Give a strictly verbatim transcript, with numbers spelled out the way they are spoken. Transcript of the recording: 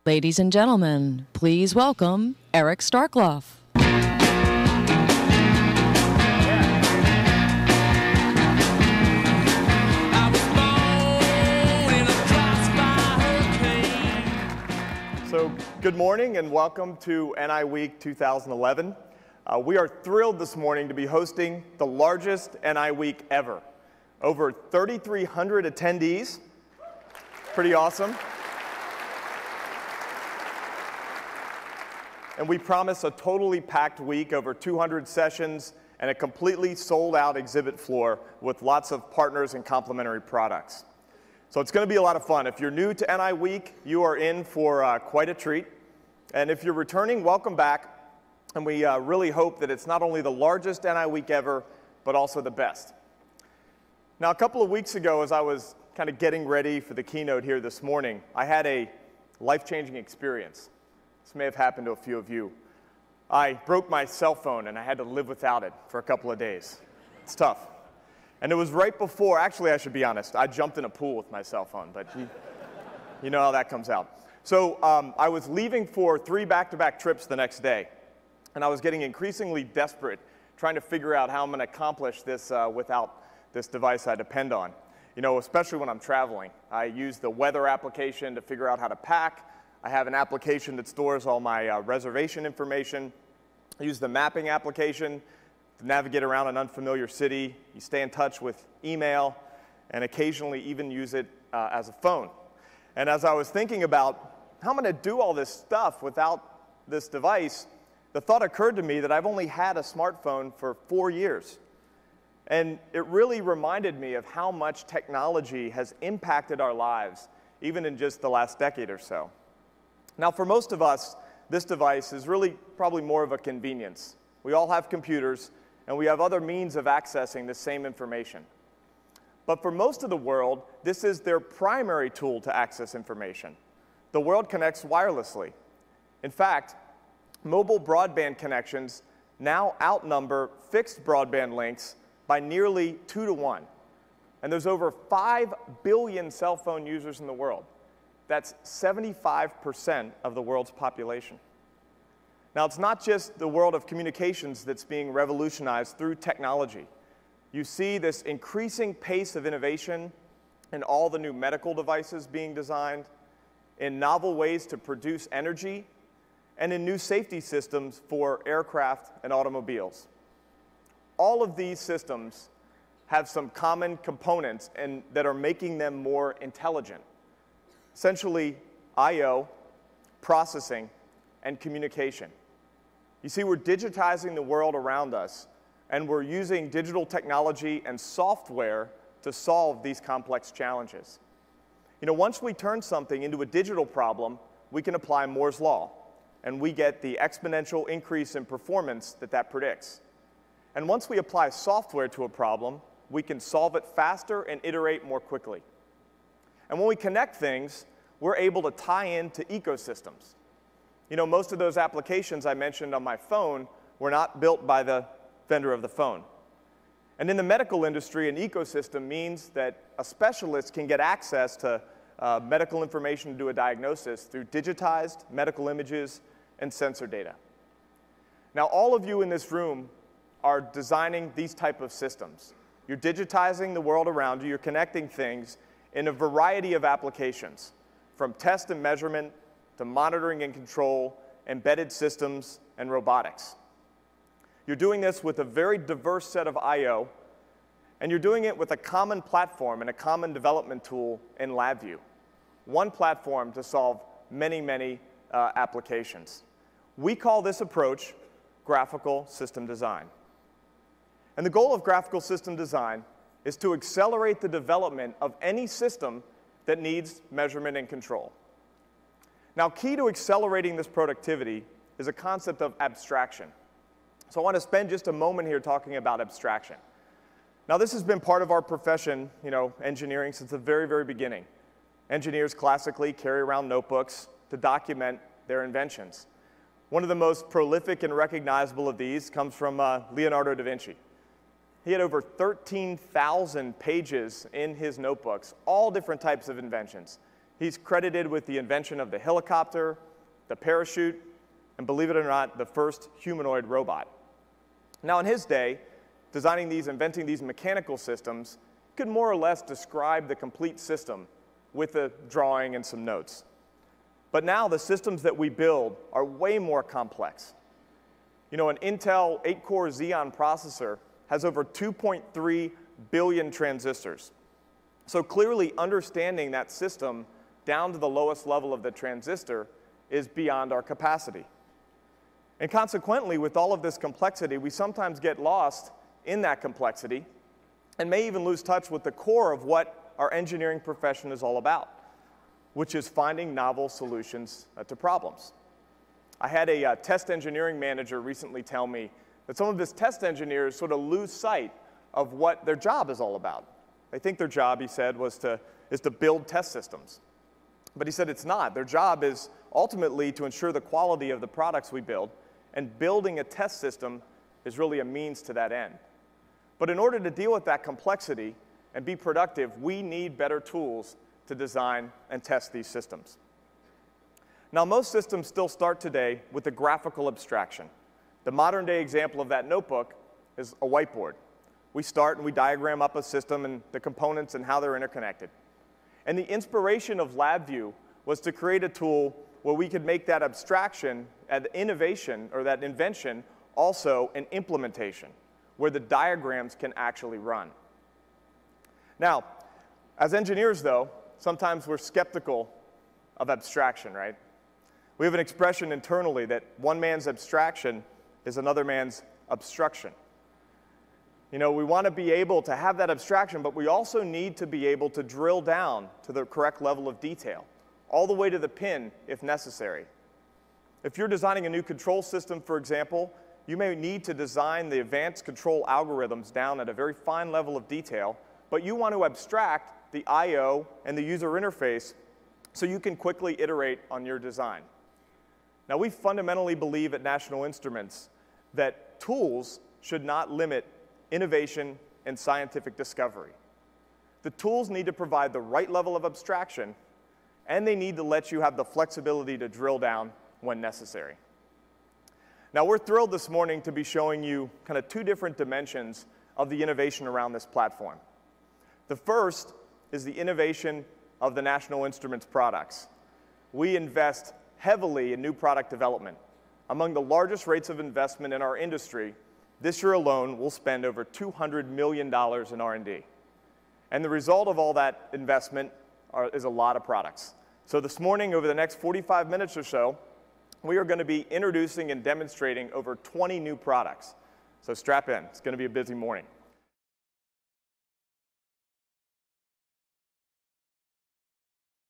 Ladies and gentlemen, please welcome Eric Starkloff. So, good morning and welcome to NIWeek two thousand eleven. Uh, we are thrilled this morning to be hosting the largest NIWeek ever. Over thirty-three hundred attendees. Pretty awesome. And we promise a totally packed week, over two hundred sessions, and a completely sold-out exhibit floor with lots of partners and complementary products. So it's going to be a lot of fun. If you're new to NIWeek, you are in for uh, quite a treat. And if you're returning, welcome back. And we uh, really hope that it's not only the largest NIWeek ever, but also the best. Now, a couple of weeks ago, as I was kind of getting ready for the keynote here this morning, I had a life-changing experience. This may have happened to a few of you. I broke my cell phone, and I had to live without it for a couple of days. It's tough. And it was right before, actually, I should be honest, I jumped in a pool with my cell phone, but you, you know how that comes out. So um, I was leaving for three back-to-back trips the next day, and I was getting increasingly desperate trying to figure out how I'm going to accomplish this uh, without this device I depend on. You know, especially when I'm traveling. I use the weather application to figure out how to pack. I have an application that stores all my uh, reservation information. I use the mapping application to navigate around an unfamiliar city. You stay in touch with email, and occasionally even use it uh, as a phone. And as I was thinking about how I'm going to do all this stuff without this device, the thought occurred to me that I've only had a smartphone for four years. And it really reminded me of how much technology has impacted our lives, even in just the last decade or so. Now, for most of us, this device is really probably more of a convenience. We all have computers, and we have other means of accessing the same information. But for most of the world, this is their primary tool to access information. The world connects wirelessly. In fact, mobile broadband connections now outnumber fixed broadband links by nearly two to one. And there's over five billion cell phone users in the world. That's seventy-five percent of the world's population. Now, it's not just the world of communications that's being revolutionized through technology. You see this increasing pace of innovation in all the new medical devices being designed, in novel ways to produce energy, and in new safety systems for aircraft and automobiles. All of these systems have some common components and that are making them more intelligent. Essentially, I O, processing, and communication. You see, we're digitizing the world around us, and we're using digital technology and software to solve these complex challenges. You know, once we turn something into a digital problem, we can apply Moore's Law, and we get the exponential increase in performance that that predicts. And once we apply software to a problem, we can solve it faster and iterate more quickly. And when we connect things, we're able to tie into ecosystems. You know, most of those applications I mentioned on my phone were not built by the vendor of the phone. And in the medical industry, an ecosystem means that a specialist can get access to uh, medical information to do a diagnosis through digitized medical images and sensor data. Now, all of you in this room are designing these type of systems. You're digitizing the world around you. You're connecting things in a variety of applications, from test and measurement to monitoring and control, embedded systems, and robotics. You're doing this with a very diverse set of I O, and you're doing it with a common platform and a common development tool in LabVIEW. One platform to solve many, many uh, applications. We call this approach graphical system design. And the goal of graphical system design is to accelerate the development of any system that needs measurement and control. Now, key to accelerating this productivity is a concept of abstraction. So I want to spend just a moment here talking about abstraction. Now, this has been part of our profession, you know, engineering, since the very, very beginning. Engineers classically carry around notebooks to document their inventions. One of the most prolific and recognizable of these comes from uh, Leonardo da Vinci. He had over thirteen thousand pages in his notebooks, all different types of inventions. He's credited with the invention of the helicopter, the parachute, and believe it or not, the first humanoid robot. Now, in his day, designing these, inventing these mechanical systems could more or less describe the complete system with a drawing and some notes. But now the systems that we build are way more complex. You know, an Intel eight core Xeon processor has over two point three billion transistors. So clearly understanding that system down to the lowest level of the transistor is beyond our capacity. And consequently, with all of this complexity, we sometimes get lost in that complexity and may even lose touch with the core of what our engineering profession is all about, which is finding novel solutions uh, to problems. I had a uh, test engineering manager recently tell me that some of his test engineers sort of lose sight of what their job is all about. They think their job, he said, was to, is to build test systems. But he said it's not. Their job is ultimately to ensure the quality of the products we build, and building a test system is really a means to that end. But in order to deal with that complexity and be productive, we need better tools to design and test these systems. Now, most systems still start today with a graphical abstraction. The modern-day example of that notebook is a whiteboard. We start and we diagram up a system and the components and how they're interconnected. And the inspiration of LabVIEW was to create a tool where we could make that abstraction, that innovation, or that invention, also an implementation, where the diagrams can actually run. Now, as engineers, though, sometimes we're skeptical of abstraction, right? We have an expression internally that one man's abstraction is another man's obstruction. You know, we want to be able to have that abstraction, but we also need to be able to drill down to the correct level of detail, all the way to the pin if necessary. If you're designing a new control system, for example, you may need to design the advanced control algorithms down at a very fine level of detail, but you want to abstract the I O and the user interface so you can quickly iterate on your design. Now, we fundamentally believe at National Instruments that tools should not limit innovation and scientific discovery. The tools need to provide the right level of abstraction, and they need to let you have the flexibility to drill down when necessary. Now, we're thrilled this morning to be showing you kind of two different dimensions of the innovation around this platform. The first is the innovation of the National Instruments products. We invest heavily in new product development. Among the largest rates of investment in our industry, this year alone, we'll spend over two hundred million dollars in R and D. And the result of all that investment are, is a lot of products. So this morning, over the next forty-five minutes or so, we are going to be introducing and demonstrating over twenty new products. So strap in. It's going to be a busy morning.